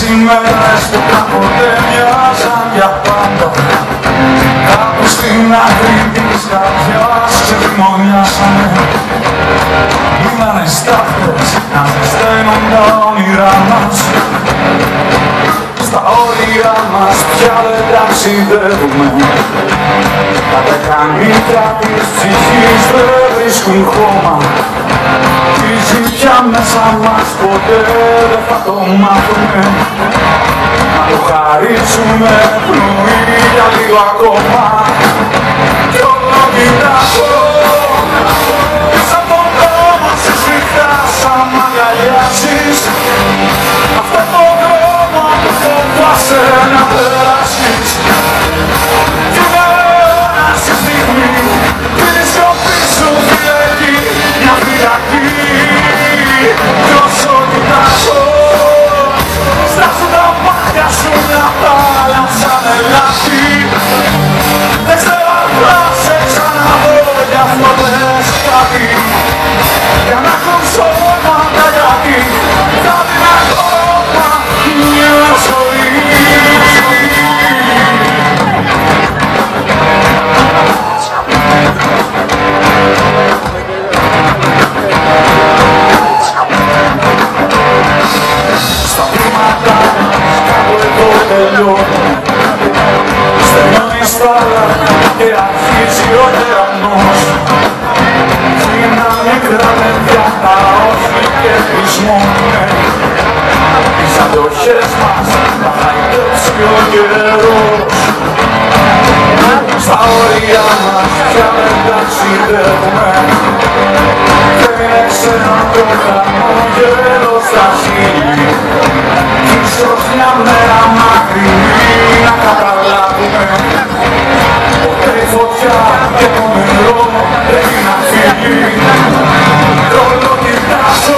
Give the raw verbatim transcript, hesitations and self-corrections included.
ημέρες που κάποτε μοιάζαν για πάντα, κάπου στην άκρη της καρδιάς ξεδαιμονιάσανε. Ήμανε στάχτες να ζεσταίνουν τα όνειρά μας, στα όρια μας πια δεν ταξιδεύουμε. Τα δεκανίκια της ψυχής δεν βρίσκουν χώμα, τη ζήτια μέσα μας ποτέ δεν θα το μάθουμε. Να το χαρίσουμε πνοή για λίγο ακόμα κι όλο κοιτάζω σαν τον δρόμο σου σφιχτά σαν μ' αγκαλιάζεις. Αυτό το δρόμο που φοβάσαι να περάσεις κι είναι ένα στη στιγμή την σιωπή σου διέχει μια φυλακή. Κι όσο κοιτάζω στάζουν τα μάτια σου μια θάλασσα νελάχη. Δεν ξέρω αν θα σε ξαναδώ, γι' αυτό πες κάτι για να ακούσω πάντα γιατί θα την ακόμα μια ζωή. Στα βήματα κάπου εδώ τελειώνει, στενώνει στάλα και αρχίζει ο τερανός. Γίνα μικρά παιδιά τα όχι και χρησμόνε, τις αντοχές μας θα χαϊδέψει ο καιρός. Στα όρια μας πια δεν ταξιδεύουμε, δεν ξέρω το χαμόγελο στα χείλη, ίσως μια μέρα μακρινή να καταλάβουμε. Ποτέ η φωτιά και το νερό πρέπει να φύγει. Όλο κοιτάζω